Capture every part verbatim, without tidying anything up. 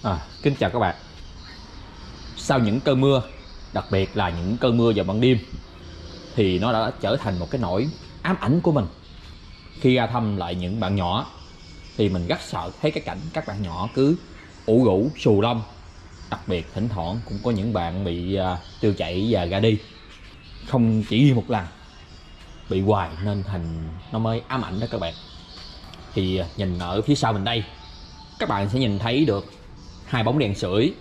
À, kính chào các bạn. Sau những cơn mưa, đặc biệt là những cơn mưa vào ban đêm, thì nó đã trở thành một cái nỗi ám ảnh của mình. Khi ra thăm lại những bạn nhỏ thì mình rất sợ thấy cái cảnh các bạn nhỏ cứ ủ rũ xù lông. Đặc biệt thỉnh thoảng cũng có những bạn bị uh, tiêu chảy và ra đi, không chỉ riêng một lần, bị hoài nên thành nó mới ám ảnh đó các bạn. Thì uh, nhìn ở phía sau mình đây, các bạn sẽ nhìn thấy được hai bóng đèn sưởi.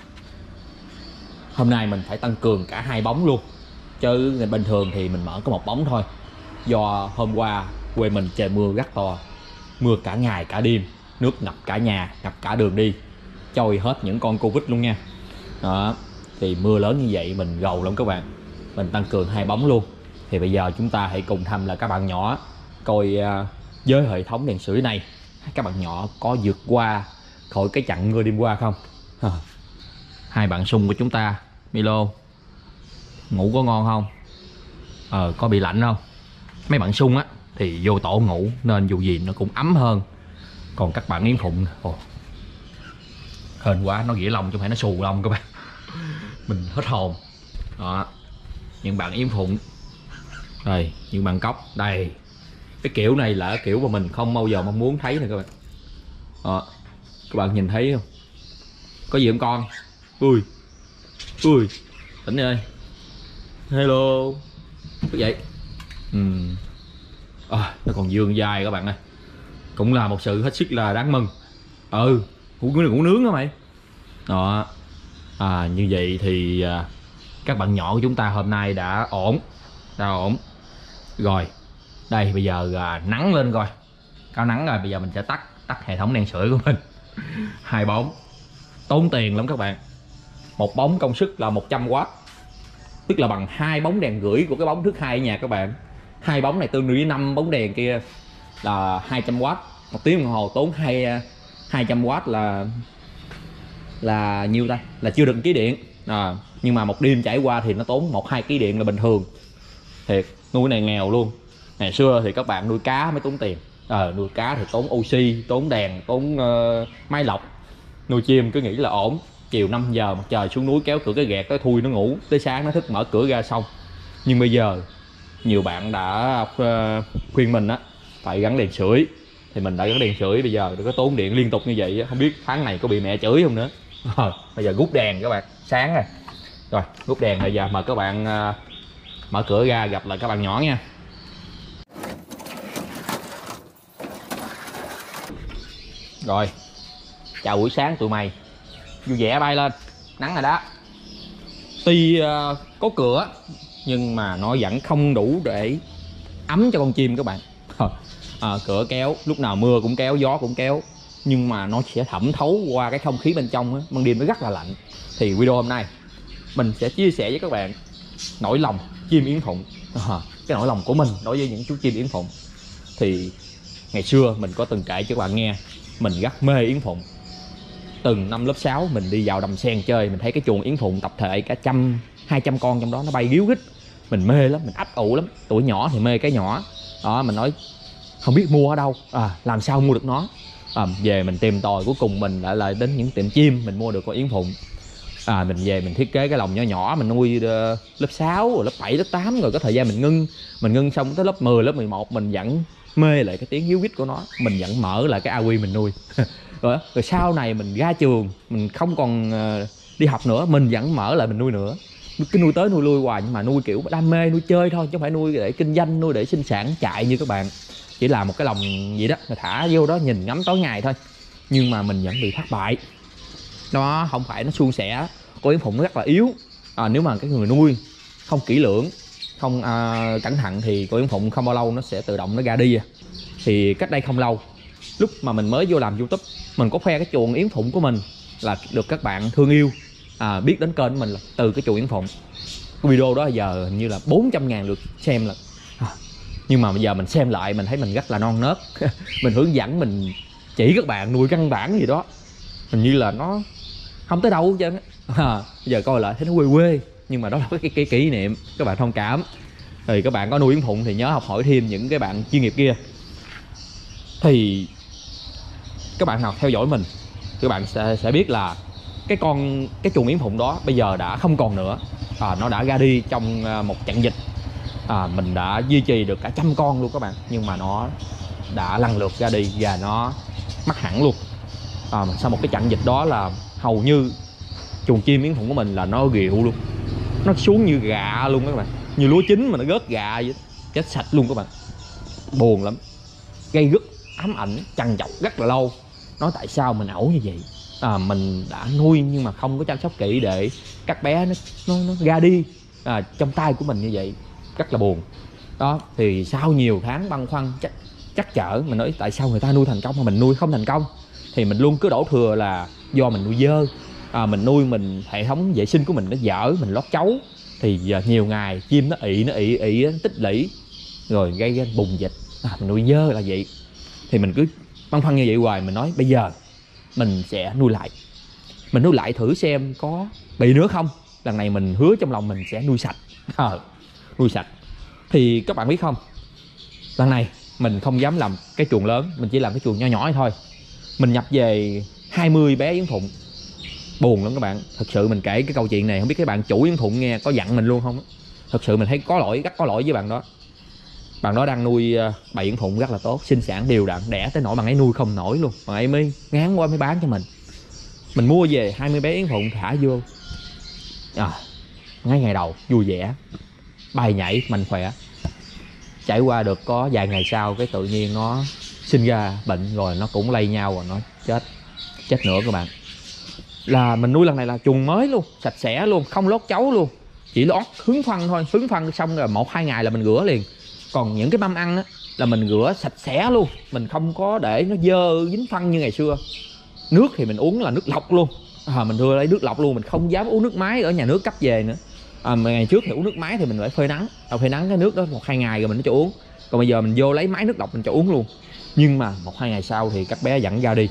Hôm nay mình phải tăng cường cả hai bóng luôn, chứ bình thường thì mình mở có một bóng thôi. Do hôm qua quê mình trời mưa rất to, mưa cả ngày cả đêm, nước ngập cả nhà, ngập cả đường đi, trôi hết những con Covid luôn nha. Đó, thì mưa lớn như vậy mình gầu lắm các bạn. Mình tăng cường hai bóng luôn. Thì bây giờ chúng ta hãy cùng thăm là các bạn nhỏ, coi uh, với hệ thống đèn sưởi này các bạn nhỏ có vượt qua khỏi cái chặng mưa đêm qua không. À, hai bạn sung của chúng ta, Milo, ngủ có ngon không? Ờ, có bị lạnh không? Mấy bạn sung á thì vô tổ ngủ nên dù gì nó cũng ấm hơn. Còn các bạn Yến Phụng, ồ, hên quá, nó ghĩa lông chứ không phải nó xù lông các bạn. Mình hết hồn. Đó, những bạn Yến Phụng đây, những bạn Cóc đây. Cái kiểu này là kiểu mà mình không bao giờ mong muốn thấy nè các bạn. Đó, các bạn nhìn thấy không? Có gì không con? Ui, ui, tỉnh ơi, hello, cái vậy. Uhm. À, nó còn dương dài các bạn ơi, cũng là một sự hết sức là đáng mừng. Ừ, ngủ ngủ nướng đó mày. Đó, à, như vậy thì à, các bạn nhỏ của chúng ta hôm nay đã ổn, đã ổn. Rồi, đây bây giờ à, nắng lên coi, cao nắng rồi, bây giờ mình sẽ tắt tắt hệ thống đèn sưởi của mình. Hai bóng tốn tiền lắm các bạn. Một bóng công suất là một trăm oát, tức là bằng hai bóng đèn rưỡi của cái bóng thứ hai ở nhà các bạn. Hai bóng này tương đương với năm bóng đèn kia là hai trăm oát. Một tiếng đồng hồ tốn hai hai trăm oát là là nhiêu ta? Là chưa được ký điện. À, nhưng mà một đêm trải qua thì nó tốn một hai ký điện là bình thường. Thiệt, nuôi này nghèo luôn. Ngày xưa thì các bạn nuôi cá mới tốn tiền. Ờ, à, nuôi cá thì tốn oxy, tốn đèn, tốn uh, máy lọc. Nuôi chim cứ nghĩ là ổn, chiều năm giờ mặt trời xuống núi kéo cửa cái gạt, tới thui nó ngủ, tới sáng nó thức mở cửa ra xong. Nhưng bây giờ nhiều bạn đã uh, khuyên mình á phải gắn đèn sưởi, thì mình đã gắn đèn sưởi. Bây giờ đừng có tốn điện liên tục như vậy, không biết tháng này có bị mẹ chửi không nữa. Rồi, bây giờ rút đèn các bạn, sáng rồi. Rồi, rút đèn bây giờ mời các bạn uh, mở cửa ra gặp lại các bạn nhỏ nha. Rồi, chào buổi sáng tụi mày, vui vẻ bay lên, nắng rồi đó. Tuy uh, có cửa nhưng mà nó vẫn không đủ để ấm cho con chim các bạn. À, cửa kéo, lúc nào mưa cũng kéo, gió cũng kéo, nhưng mà nó sẽ thẩm thấu qua cái không khí bên trong á, ban đêm nó rất là lạnh. Thì video hôm nay mình sẽ chia sẻ với các bạn nỗi lòng chim Yến Phụng. À, cái nỗi lòng của mình đối với những chú chim Yến Phụng. Thì ngày xưa mình có từng kể cho các bạn nghe, mình rất mê Yến Phụng. Từng năm lớp sáu mình đi vào đầm sen chơi, mình thấy cái chuồng Yến Phụng tập thể cả trăm, hai trăm con trong đó nó bay ríu rít. Mình mê lắm, mình ấp ủ lắm. Tuổi nhỏ thì mê cái nhỏ. Đó, mình nói không biết mua ở đâu, à, làm sao mua được nó. À, về mình tìm tòi, cuối cùng mình lại lại đến những tiệm chim, mình mua được con Yến Phụng. À, mình về mình thiết kế cái lồng nhỏ nhỏ, mình nuôi uh, lớp sáu, rồi lớp bảy, lớp tám, rồi có thời gian mình ngưng. Mình ngưng xong tới lớp mười, lớp mười một mình vẫn mê lại cái tiếng ríu rít của nó. Mình vẫn mở lại cái a quy mình nuôi. Rồi, rồi sau này mình ra trường, mình không còn uh, đi học nữa, mình vẫn mở lại mình nuôi nữa. Cứ nuôi tới nuôi lui hoài, nhưng mà nuôi kiểu đam mê, nuôi chơi thôi, chứ không phải nuôi để kinh doanh, nuôi để sinh sản chạy như các bạn. Chỉ là một cái lồng gì đó, mình thả vô đó nhìn ngắm tối ngày thôi. Nhưng mà mình vẫn bị thất bại. Nó không phải nó suôn sẻ. Con Yến Phụng nó rất là yếu. À, nếu mà cái người nuôi không kỹ lưỡng, không à, cẩn thận thì con Yến Phụng không bao lâu nó sẽ tự động nó ra đi. Thì cách đây không lâu, lúc mà mình mới vô làm YouTube, mình có khoe cái chuồng Yến Phụng của mình là được các bạn thương yêu, à, biết đến kênh của mình là từ cái chuồng Yến Phụng. Cái video đó giờ hình như là bốn trăm ngàn lượt xem là. À, nhưng mà bây giờ mình xem lại mình thấy mình rất là non nớt. Mình hướng dẫn, mình chỉ các bạn nuôi căn bản gì đó, hình như là nó không tới đâu chứ. À, bây giờ coi lại thấy nó quê quê, nhưng mà đó là cái, cái, cái kỷ niệm, các bạn thông cảm. Thì các bạn có nuôi Yến Phụng thì nhớ học hỏi thêm những cái bạn chuyên nghiệp kia. Thì các bạn nào theo dõi mình các bạn sẽ, sẽ biết là cái con cái chuồng yến phụng đó bây giờ đã không còn nữa. À, nó đã ra đi trong một trận dịch. À, mình đã duy trì được cả trăm con luôn các bạn, nhưng mà nó đã lần lượt ra đi và nó mất hẳn luôn. À, sau một cái trận dịch đó là hầu như chuồng chim yến phụng của mình là nó rượu luôn, nó xuống như gạ luôn các bạn, như lúa chín mà nó rớt gạ vậy, chết sạch luôn các bạn. Buồn lắm, gây rất ám ảnh, trằn trọc rất là lâu. Nói tại sao mình ẩu như vậy. À, mình đã nuôi nhưng mà không có chăm sóc kỹ để các bé nó nó, nó ra đi à, trong tay của mình như vậy, rất là buồn. Đó thì sau nhiều tháng băn khoăn chắc chắc chở, mình nói tại sao người ta nuôi thành công mà mình nuôi không thành công. Thì mình luôn cứ đổ thừa là do mình nuôi dơ, à, mình nuôi mình hệ thống vệ sinh của mình nó dở, mình lót chấu thì giờ nhiều ngày chim nó ị nó ị ị nó tích lũy rồi gây ra bùng dịch. À, mình nuôi dơ là vậy. Thì mình cứ băn khoăn như vậy hoài. Mình nói bây giờ mình sẽ nuôi lại, mình nuôi lại thử xem có bị nữa không. Lần này mình hứa trong lòng mình sẽ nuôi sạch. À, nuôi sạch. Thì các bạn biết không, lần này mình không dám làm cái chuồng lớn, mình chỉ làm cái chuồng nho nhỏ thôi. Mình nhập về hai mươi bé yến phụng. Buồn lắm các bạn. Thật sự mình kể cái câu chuyện này không biết các bạn chủ yến phụng nghe có giận mình luôn không. Thật sự mình thấy có lỗi, rất có lỗi với bạn đó. Bạn đó đang nuôi bầy yến phụng rất là tốt, sinh sản đều đặn, đẻ tới nỗi bạn ấy nuôi không nổi luôn. Bạn ấy mới ngán quá mới bán cho mình. Mình mua về hai mươi bé yến phụng thả vô. À, ngay ngày đầu vui vẻ, bay nhảy mạnh khỏe. Trải qua được có vài ngày sau cái tự nhiên nó sinh ra bệnh rồi nó cũng lây nhau rồi nó chết. Chết nữa các bạn. Là mình nuôi lần này là chuồng mới luôn, sạch sẽ luôn, không lót chấu luôn. Chỉ lót hứng phân thôi, hứng phân xong rồi một hai ngày là mình rửa liền. Còn những cái mâm ăn á là mình rửa sạch sẽ luôn, mình không có để nó dơ dính phân như ngày xưa. Nước thì mình uống là nước lọc luôn. À, mình đưa lấy nước lọc luôn, mình không dám uống nước máy ở nhà nước cấp về nữa. À, mà ngày trước thì uống nước máy thì mình phải phơi nắng, à, phơi nắng cái nước đó một hai ngày rồi mình mới cho uống. Còn bây giờ mình vô lấy máy nước lọc mình cho uống luôn. Nhưng mà một hai ngày sau thì các bé dẫn ra đi,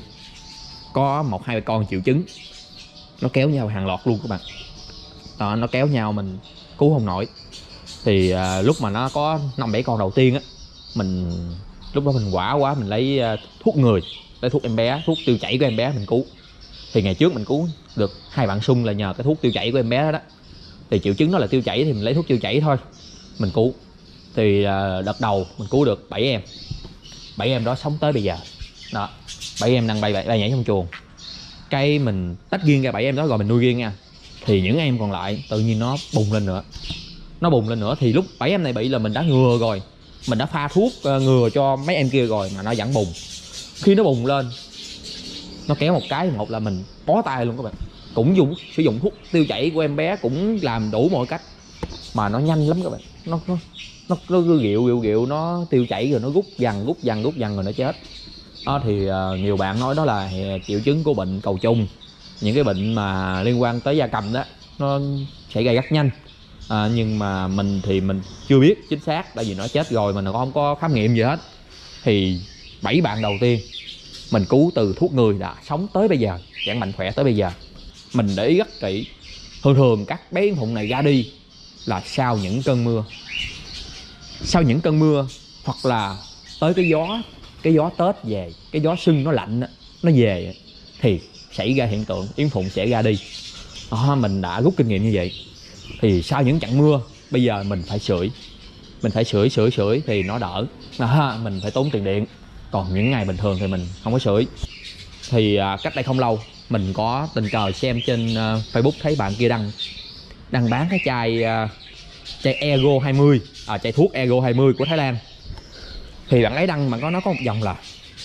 có một hai con triệu chứng, nó kéo nhau hàng loạt luôn các bạn. Đó, nó kéo nhau mình cứu không nổi. Thì à, lúc mà nó có năm bảy con đầu tiên á, mình lúc đó mình quả quá, mình lấy uh, thuốc người, lấy thuốc em bé, thuốc tiêu chảy của em bé mình cứu. Thì ngày trước mình cứu được hai bạn sung là nhờ cái thuốc tiêu chảy của em bé đó, đó. Thì triệu chứng nó là tiêu chảy thì mình lấy thuốc tiêu chảy thôi mình cứu. Thì uh, đợt đầu mình cứu được bảy em, bảy em đó sống tới bây giờ. Đó, bảy em đang bay bay, bay nhảy trong chuồng. Cái mình tách riêng ra bảy em đó rồi mình nuôi riêng nha. Thì những em còn lại tự nhiên nó bùng lên nữa, nó bùng lên nữa. Thì lúc bảy em này bị là mình đã ngừa rồi, mình đã pha thuốc uh, ngừa cho mấy em kia rồi mà nó vẫn bùng. Khi nó bùng lên, nó kéo một cái, một là mình bó tay luôn các bạn. Cũng dùng sử dụng thuốc tiêu chảy của em bé, cũng làm đủ mọi cách mà nó nhanh lắm các bạn. Nó nó nó nó cứ rượu rượu rượu nó tiêu chảy rồi nó rút dần rút dần rút dần rồi nó chết. Đó thì uh, nhiều bạn nói đó là triệu chứng của bệnh cầu trùng, những cái bệnh mà liên quan tới gia cầm đó, nó xảy ra rất nhanh. À, nhưng mà mình thì mình chưa biết chính xác, tại vì nó chết rồi mình không có khám nghiệm gì hết. Thì bảy bạn đầu tiên mình cứu từ thuốc người đã sống tới bây giờ, vẫn mạnh khỏe tới bây giờ. Mình để ý rất kỹ, thường thường các bé yến phụng này ra đi là sau những cơn mưa, sau những cơn mưa hoặc là tới cái gió, cái gió Tết về, cái gió sưng nó lạnh nó về thì xảy ra hiện tượng yến phụng sẽ ra đi. Đó, mình đã rút kinh nghiệm như vậy. Thì sau những trận mưa bây giờ mình phải sưởi, mình phải sưởi sưởi sưởi thì nó đỡ. À, mình phải tốn tiền điện. Còn những ngày bình thường thì mình không có sưởi. Thì à, cách đây không lâu mình có tình cờ xem trên uh, Facebook thấy bạn kia đăng đang bán cái chai uh, chai Ego hai mươi, à, chai thuốc Ego hai mươi của Thái Lan. Thì bạn ấy đăng mà có nó có một dòng là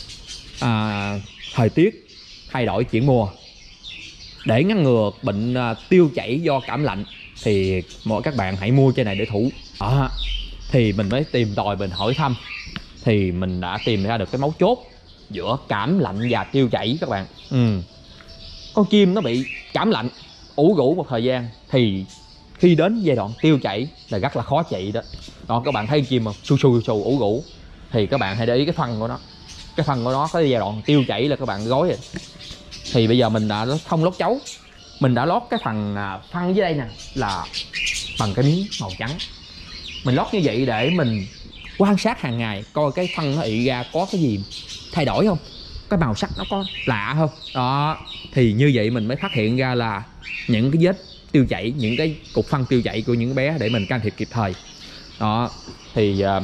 à, thời tiết thay đổi chuyển mùa, để ngăn ngừa bệnh uh, tiêu chảy do cảm lạnh thì mọi các bạn hãy mua chai này để thủ. À, thì mình mới tìm tòi, mình hỏi thăm thì mình đã tìm ra được cái mấu chốt giữa cảm lạnh và tiêu chảy các bạn. Ừ. Con chim nó bị cảm lạnh, ủ rũ một thời gian thì khi đến giai đoạn tiêu chảy là rất là khó trị đó. Đó, các bạn thấy con chim mà su su su ủ rũ thì các bạn hãy để ý cái phân của nó. Cái phân của nó có giai đoạn tiêu chảy là các bạn gói rồi. Thì bây giờ mình đã không lót chấu, mình đã lót cái phần phân dưới đây nè là bằng cái miếng màu trắng. Mình lót như vậy để mình quan sát hàng ngày coi cái phân nó ị ra có cái gì thay đổi không. cái màu sắc nó có lạ không đó, thì như vậy mình mới phát hiện ra là những cái vết tiêu chảy, những cái cục phân tiêu chảy của những bé để mình can thiệp kịp thời đó. Thì uh,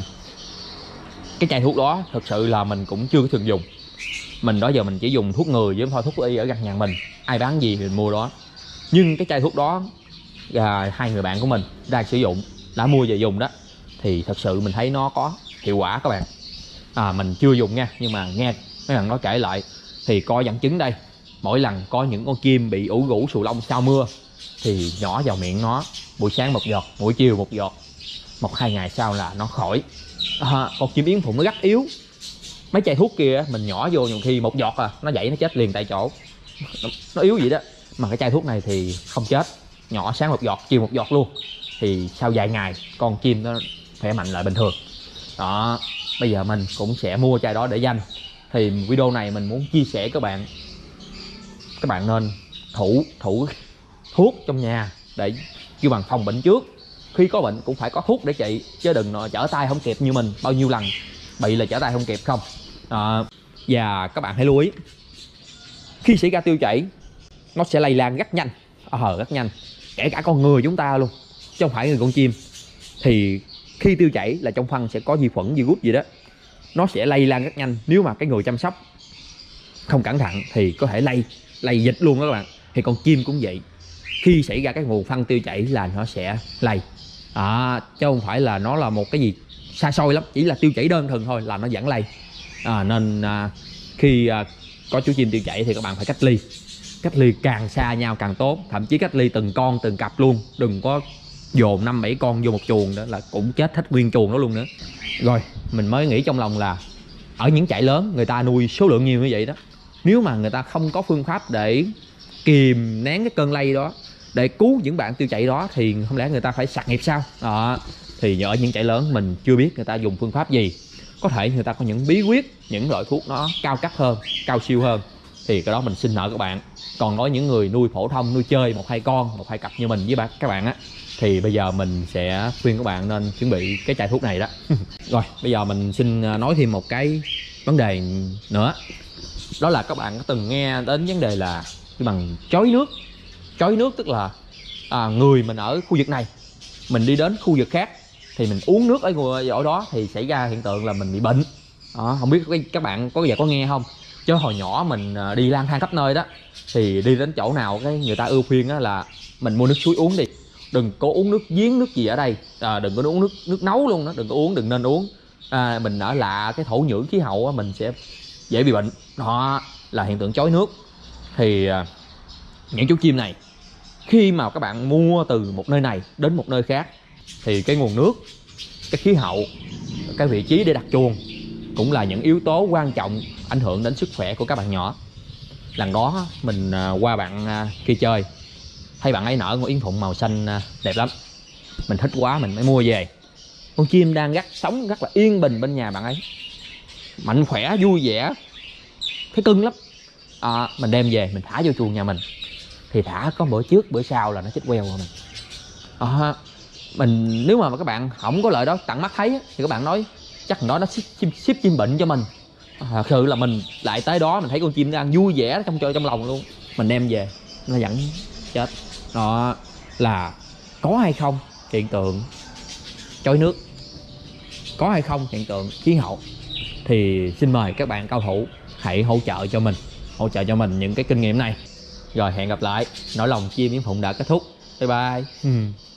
cái chai thuốc đó thực sự là mình cũng chưa có thường dùng. Mình đó giờ mình chỉ dùng thuốc người với thoa thuốc y ở gần nhà mình, ai bán gì thì mình mua đó. Nhưng cái chai thuốc đó là hai người bạn của mình đang sử dụng, đã mua về dùng đó, thì thật sự mình thấy nó có hiệu quả các bạn. À, mình chưa dùng nha, nhưng mà nghe mấy bạn nói kể lại thì coi dẫn chứng đây. Mỗi lần có những con chim bị ủ rũ sù lông sau mưa thì nhỏ vào miệng nó, buổi sáng một giọt, buổi chiều một giọt, một hai ngày sau là nó khỏi. À, con chim yến phụng nó rất yếu, mấy chai thuốc kia mình nhỏ vô nhiều khi một giọt à nó dậy nó chết liền tại chỗ, nó, nó yếu vậy đó. Mà cái chai thuốc này thì không chết, nhỏ sáng một giọt, chiều một giọt luôn, thì sau vài ngày con chim nó khỏe mạnh lại bình thường đó. Bây giờ mình cũng sẽ mua chai đó để dành. Thì video này mình muốn chia sẻ các bạn, các bạn nên thủ thủ thuốc trong nhà để kêu bằng phòng bệnh trước. Khi có bệnh cũng phải có thuốc để trị, chứ đừng trở tay không kịp như mình bao nhiêu lần bị là trở tay không kịp không à. Và các bạn hãy lưu ý, khi xảy ra tiêu chảy nó sẽ lây lan rất nhanh, ờ rất nhanh, kể cả con người chúng ta luôn chứ không phải người con chim. Thì khi tiêu chảy là trong phân sẽ có vi khuẩn, virus gì đó, nó sẽ lây lan rất nhanh. Nếu mà cái người chăm sóc không cẩn thận thì có thể lây lây dịch luôn đó các bạn. Thì con chim cũng vậy, khi xảy ra cái nguồn phân tiêu chảy là nó sẽ lây à, chứ không phải là nó là một cái gì xa xôi lắm, chỉ là tiêu chảy đơn thuần thôi là nó vẫn lây à. Nên à, khi à, có chú chim tiêu chảy thì các bạn phải cách ly, cách ly càng xa nhau càng tốt, thậm chí cách ly từng con từng cặp luôn, đừng có dồn năm bảy con vô một chuồng, đó là cũng chết hết nguyên chuồng đó luôn nữa. Rồi mình mới nghĩ trong lòng là ở những trại lớn người ta nuôi số lượng nhiều như vậy đó, nếu mà người ta không có phương pháp để kìm nén cái cơn lây đó, để cứu những bạn tiêu chảy đó, thì không lẽ người ta phải sạc nghiệp sao đó. Thì ở những trại lớn mình chưa biết người ta dùng phương pháp gì, có thể người ta có những bí quyết, những loại thuốc nó cao cấp hơn, cao siêu hơn, thì cái đó mình xin nợ các bạn. Còn nói những người nuôi phổ thông, nuôi chơi một hai con, một hai cặp như mình với bạn các bạn á, thì bây giờ mình sẽ khuyên các bạn nên chuẩn bị cái chai thuốc này đó. Rồi bây giờ mình xin nói thêm một cái vấn đề nữa, đó là các bạn có từng nghe đến vấn đề là cái bằng chói nước. Chói nước tức là à, người mình ở khu vực này, mình đi đến khu vực khác thì mình uống nước ở ở đó thì xảy ra hiện tượng là mình bị bệnh đó. Không biết các bạn có giờ có nghe không, chứ hồi nhỏ mình đi lang thang khắp nơi đó, thì đi đến chỗ nào cái người ta ưu khuyên đó là mình mua nước suối uống đi, đừng có uống nước giếng nước gì ở đây à, đừng có uống nước nước nấu luôn đó, đừng có uống, đừng nên uống à, mình ở lạ cái thổ nhưỡng khí hậu đó, mình sẽ dễ bị bệnh đó, là hiện tượng chói nước. Thì à, những chú chim này khi mà các bạn mua từ một nơi này đến một nơi khác thì cái nguồn nước, cái khí hậu, cái vị trí để đặt chuồng cũng là những yếu tố quan trọng ảnh hưởng đến sức khỏe của các bạn nhỏ. Lần đó mình qua bạn kia chơi, thấy bạn ấy nở con yến phụng màu xanh đẹp lắm, mình thích quá mình mới mua về. Con chim đang rất sống rất là yên bình bên nhà bạn ấy, mạnh khỏe vui vẻ, thấy cưng lắm à, mình đem về mình thả vô chuồng nhà mình. Thì thả có bữa trước bữa sau là nó chết queo rồi mình à, mình nếu mà các bạn không có lợi đó tận mắt thấy thì các bạn nói chắc đó nó ship chim, ship chim bệnh cho mình. Thật sự là mình lại tới đó mình thấy con chim đang vui vẻ trong chơi trong lòng luôn, mình đem về nó vẫn chết. Đó là có hay không hiện tượng chói nước, có hay không hiện tượng khí hậu, thì xin mời các bạn cao thủ hãy hỗ trợ cho mình, hỗ trợ cho mình những cái kinh nghiệm này. Rồi hẹn gặp lại, nỗi lòng chim yến phụng đã kết thúc. Bye bye.